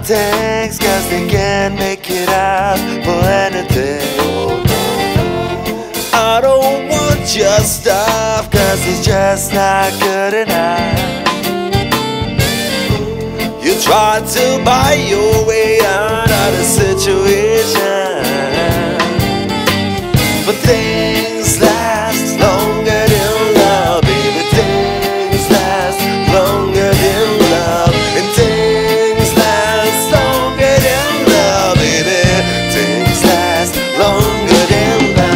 things, cause they can't make it out for anything. I don't want your stuff, cause it's just not good enough. You try to buy your way out of the situation, but things last longer than love, baby. Things last longer than love, and things last longer than love, baby. Things last longer than love.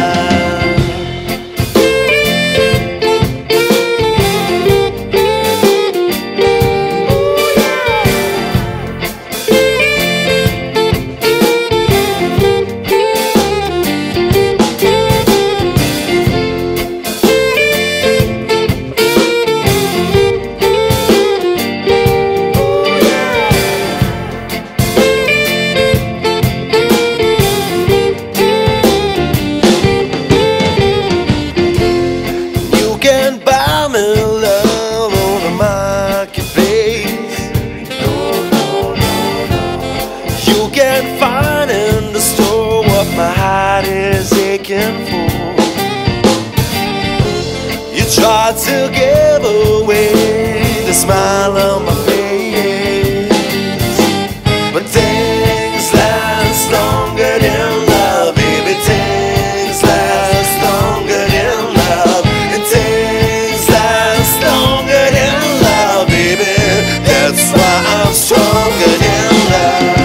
Can't find in the store what my heart is aching for. You try to give away the smile on my face, but things last longer than love, baby. Things last longer than love, and things last longer than love, baby. That's why I'm stronger than love.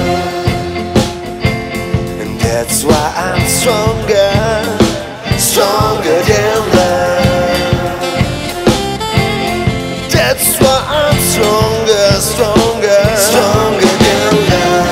That's why I'm stronger, stronger than love. That's why I'm stronger, stronger, stronger than love.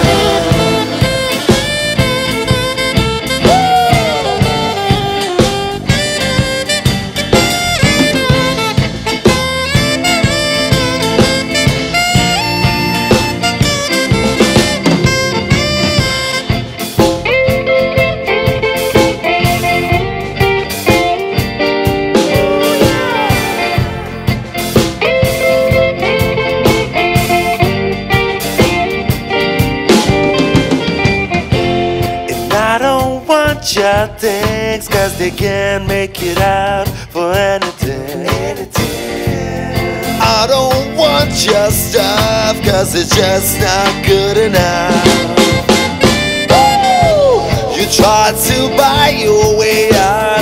Your things, cause they can't make it out for anything. I don't want your stuff, cause it's just not good enough. Woo! You try to buy your way out